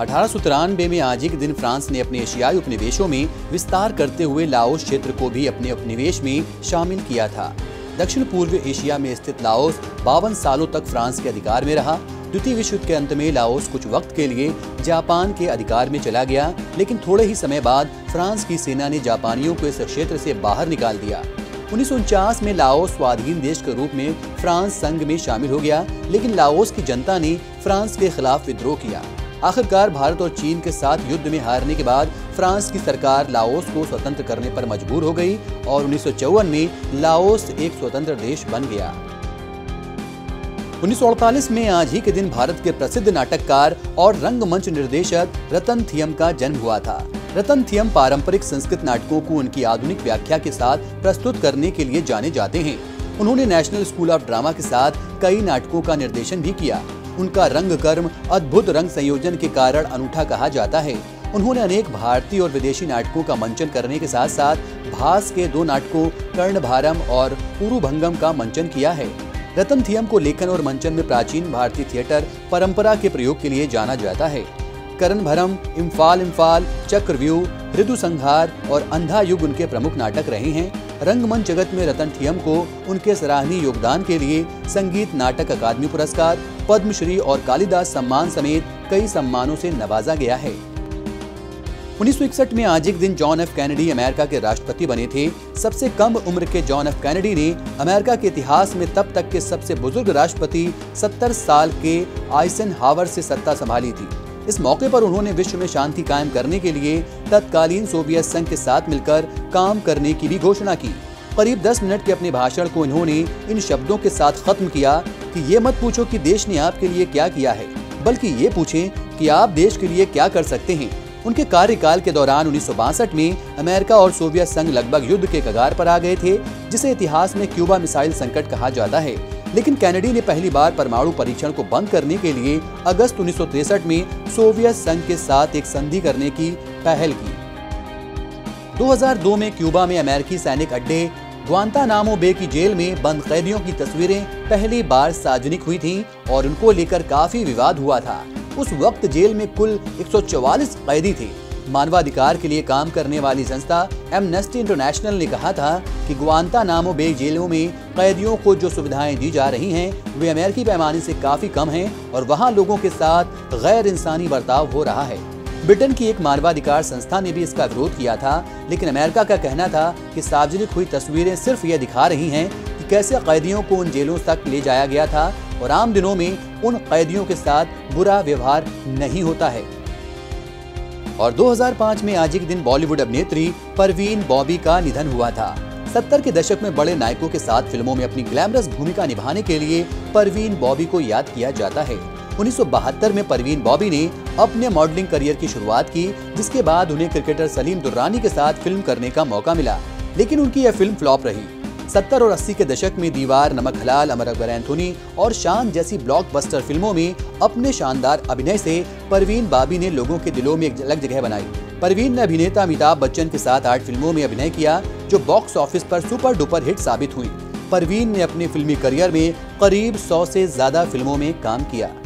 1893 में आज ही के दिन फ्रांस ने अपने एशियाई उपनिवेशों में विस्तार करते हुए लाओस क्षेत्र को भी अपने उपनिवेश में शामिल किया था। दक्षिण पूर्व एशिया में स्थित लाओस 52 सालों तक फ्रांस के अधिकार में रहा। द्वितीय विश्व युद्ध के अंत में लाओस कुछ वक्त के लिए जापान के अधिकार में चला गया, लेकिन थोड़े ही समय बाद फ्रांस की सेना ने जापानियों को इस क्षेत्र से बाहर निकाल दिया। 1949 में लाओस स्वाधीन देश के रूप में फ्रांस संघ में शामिल हो गया, लेकिन लाओस की जनता ने फ्रांस के खिलाफ विद्रोह किया। आखिरकार भारत और चीन के साथ युद्ध में हारने के बाद फ्रांस की सरकार लाओस को स्वतंत्र करने पर मजबूर हो गई और 1954 में लाओस एक स्वतंत्र देश बन गया। 1948 में आज ही के दिन भारत के प्रसिद्ध नाटककार और रंगमंच निर्देशक रतन थियम का जन्म हुआ था। रतन थियम पारंपरिक संस्कृत नाटकों को उनकी आधुनिक व्याख्या के साथ प्रस्तुत करने के लिए जाने जाते हैं। उन्होंने नेशनल स्कूल ऑफ ड्रामा के साथ कई नाटकों का निर्देशन भी किया। उनका रंग कर्म अद्भुत रंग संयोजन के कारण अनूठा कहा जाता है। उन्होंने अनेक भारतीय और विदेशी नाटकों का मंचन करने के साथ साथ भास के 2 नाटकों कर्णभारम और उरुभंगम का मंचन किया है। रतन थियम को लेखन और मंचन में प्राचीन भारतीय थिएटर परंपरा के प्रयोग के लिए जाना जाता है। कर्णभारम, इम्फाल, चक्रव्यूह, ऋतु संहार और अंधा युग उनके प्रमुख नाटक रहे हैं। रंगमंच जगत में रतन थियम को उनके सराहनीय योगदान के लिए संगीत नाटक अकादमी पुरस्कार, पद्मश्री और कालिदास सम्मान समेत कई सम्मानों से नवाजा गया है। 1961 में आज एक दिन जॉन एफ कैनेडी अमेरिका के राष्ट्रपति बने थे। सबसे कम उम्र के जॉन एफ कैनेडी ने अमेरिका के इतिहास में तब तक के सबसे बुजुर्ग राष्ट्रपति 70 साल के आइजनहावर से सत्ता संभाली थी। इस मौके पर उन्होंने विश्व में शांति कायम करने के लिए तत्कालीन सोवियत संघ के साथ मिलकर काम करने की भी घोषणा की। करीब 10 मिनट के अपने भाषण को इन्होंने इन शब्दों के साथ खत्म किया कि ये मत पूछो कि देश ने आपके लिए क्या किया है, बल्कि ये पूछें कि आप देश के लिए क्या कर सकते हैं। उनके कार्यकाल के दौरान 1962 में अमेरिका और सोवियत संघ लगभग युद्ध के कगार पर आ गए थे, जिसे इतिहास में क्यूबा मिसाइल संकट कहा जाता है। लेकिन कैनेडी ने पहली बार परमाणु परीक्षण को बंद करने के लिए अगस्त 1963 में सोवियत संघ के साथ एक संधि करने की पहल की। 2002 में क्यूबा में अमेरिकी सैनिक अड्डे ग्वांतानामो बे की जेल में बंद कैदियों की तस्वीरें पहली बार सार्वजनिक हुई थीं और उनको लेकर काफी विवाद हुआ था। उस वक्त जेल में कुल 144 कैदी थे। मानवाधिकार के लिए काम करने वाली संस्था एमनेस्टी इंटरनेशनल ने कहा था कि ग्वांतानामो बे जेलों में कैदियों को जो सुविधाएं दी जा रही हैं वे अमेरिकी पैमाने से काफी कम हैं और वहां लोगों के साथ गैर इंसानी बर्ताव हो रहा है। ब्रिटेन की एक मानवाधिकार संस्था ने भी इसका विरोध किया था, लेकिन अमेरिका का कहना था कि सार्वजनिक हुई तस्वीरें सिर्फ ये दिखा रही हैं कि कैसे कैदियों को उन जेलों तक ले जाया गया था और आम दिनों में उन कैदियों के साथ बुरा व्यवहार नहीं होता है। और 2005 में आज एक दिन बॉलीवुड अभिनेत्री परवीन बॉबी का निधन हुआ था। 70 के दशक में बड़े नायकों के साथ फिल्मों में अपनी ग्लैमरस भूमिका निभाने के लिए परवीन बॉबी को याद किया जाता है। 1972 में परवीन बॉबी ने अपने मॉडलिंग करियर की शुरुआत की, जिसके बाद उन्हें क्रिकेटर सलीम दुर्रानी के साथ फिल्म करने का मौका मिला, लेकिन उनकी यह फिल्म फ्लॉप रही। 70 और 80 के दशक में दीवार, नमक हलाल, अमर अकबर एंथोनी और शान जैसी ब्लॉकबस्टर फिल्मों में अपने शानदार अभिनय से परवीन बॉबी ने लोगों के दिलों में एक अलग जगह बनाई। परवीन ने अभिनेता अमिताभ बच्चन के साथ 8 फिल्मों में अभिनय किया, जो बॉक्स ऑफिस पर सुपर डुपर हिट साबित हुई। परवीन ने अपने फिल्मी करियर में करीब 100 से ज्यादा फिल्मों में काम किया।